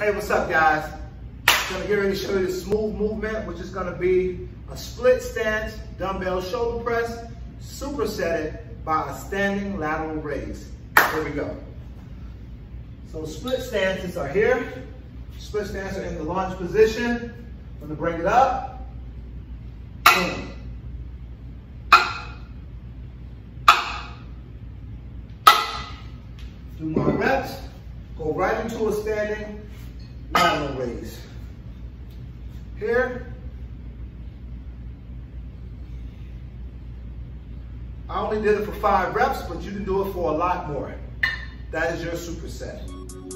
Hey, what's up, guys? I'm gonna get ready to show you the smooth movement, which is gonna be a split stance dumbbell shoulder press supersetted by a standing lateral raise. Here we go. So split stances are here. Split stances are in the lunge position. I'm gonna bring it up. Boom. Do my reps. Go right into a standing lateral raise. Here. I only did it for 5 reps, but you can do it for a lot more. That is your superset.